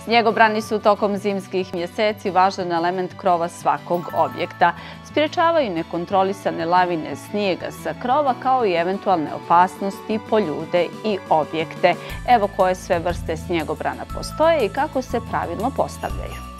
Snjegobrani su tokom zimskih mjeseci važan element krova svakog objekta. Sprječavaju nekontrolisane lavine snijega sa krova kao i eventualne opasnosti po ljude i objekte. Evo koje sve vrste snjegobrana postoje i kako se pravilno postavljaju.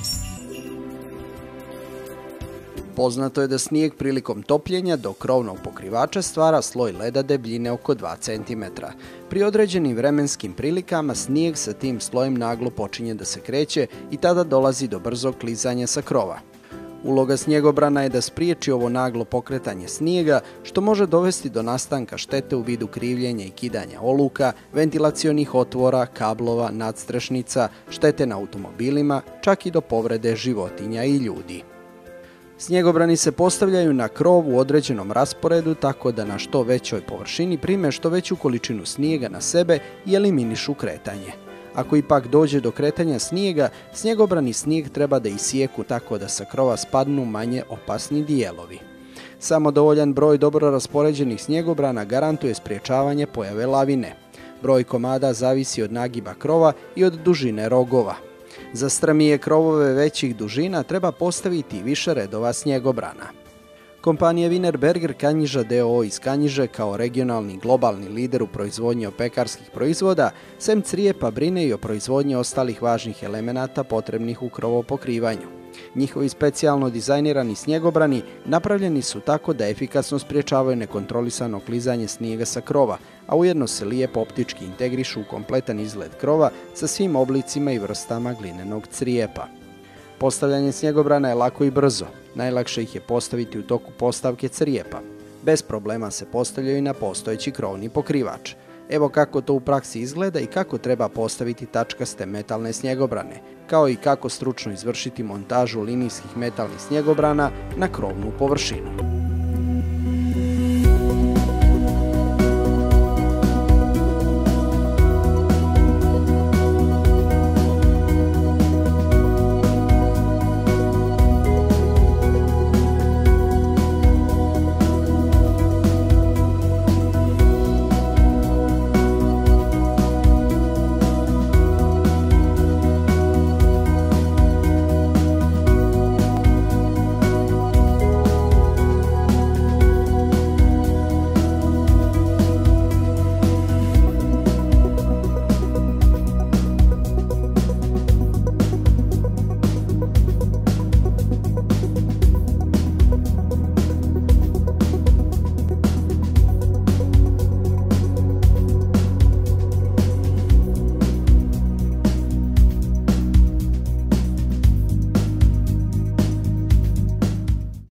Poznato je da snijeg prilikom topljenja do krovnog pokrivača stvara sloj leda debljine oko 2 cm. Pri određenim vremenskim prilikama snijeg sa tim slojem naglo počinje da se kreće i tada dolazi do brzog klizanja sa krova. Uloga snjegobrana je da spriječi ovo naglo pokretanje snijega, što može dovesti do nastanka štete u vidu krivljenja i kidanja oluka, ventilacionih otvora, kablova, nadstrešnica, štete na automobilima, čak i do povrede životinja i ljudi. Snjegobrani se postavljaju na krov u određenom rasporedu tako da na što većoj površini prime što veću količinu snijega na sebe i eliminišu kretanje. Ako ipak dođe do kretanja snijega, snjegobrani snijeg treba da isijeku tako da sa krova spadnu manje opasni dijelovi. Samo dovoljan broj dobro raspoređenih snjegobrana garantuje sprječavanje pojave lavine. Broj komada zavisi od nagiba krova i od dužine rogova. Za strmije krovove većih dužina treba postaviti više redova snjegobrana. Kompanija Wienerberger Kanjiža d.o.o. iz Kanjiže kao regionalni globalni lider u proizvodnji pekarskih proizvoda, sem crijepa brine i o proizvodnji ostalih važnih elemenata potrebnih u krovopokrivanju. Njihovi specijalno dizajnirani snjegobrani napravljeni su tako da efikasno sprječavaju nekontrolisano klizanje snijega sa krova, a ujedno se lijepo optički integrišu u kompletan izgled krova sa svim oblicima i vrstama glinenog crijepa. Postavljanje snjegobrana je lako i brzo. Najlakše ih je postaviti u toku postavke crijepa. Bez problema se postavljaju i na postojeći krovni pokrivač. Evo kako to u praksi izgleda i kako treba postaviti tačkaste metalne snjegobrane, kao i kako stručno izvršiti montažu linijskih metalnih snjegobrana na krovnu površinu.